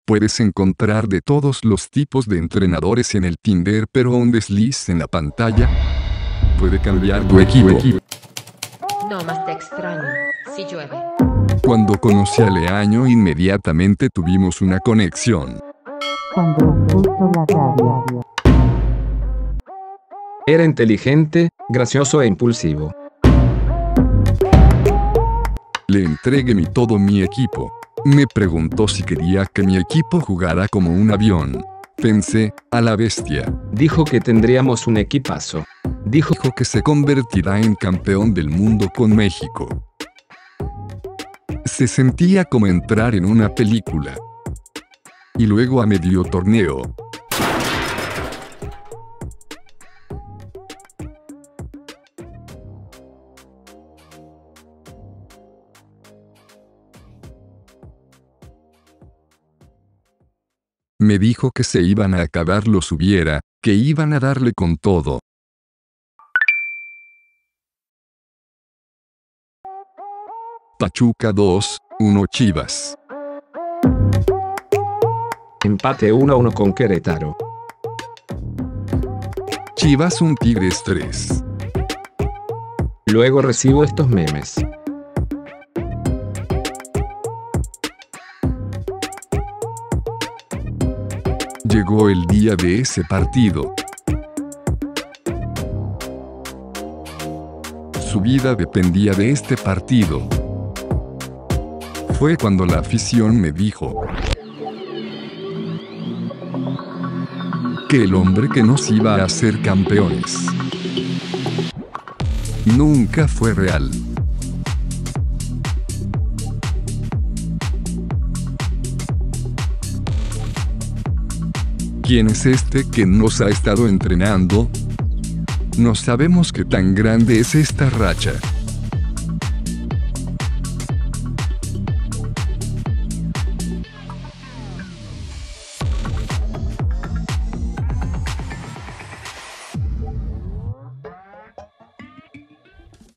Puedes encontrar de todos los tipos de entrenadores en el Tinder, pero un desliz en la pantalla puede cambiar tu equipo. No más te extraño, si llueve. Cuando conocí a Leaño, inmediatamente tuvimos una conexión. Cuando escucho la radio. Era inteligente, gracioso e impulsivo. Le entregué todo mi equipo. Me preguntó si quería que mi equipo jugara como un avión. Pensé, a la bestia. Dijo que tendríamos un equipazo. Dijo que se convertirá en campeón del mundo con México. Se sentía como entrar en una película. Y luego a medio torneo. Me dijo que se iban a acabar los hubiera, que iban a darle con todo. Pachuca 2-1 Chivas. Empate 1-1 con Querétaro. Chivas 1 Tigres 3. Luego recibo estos memes. Llegó el día de ese partido. Su vida dependía de este partido. Fue cuando la afición me dijo que el hombre que nos iba a hacer campeones nunca fue real. ¿Quién es este que nos ha estado entrenando? No sabemos qué tan grande es esta racha.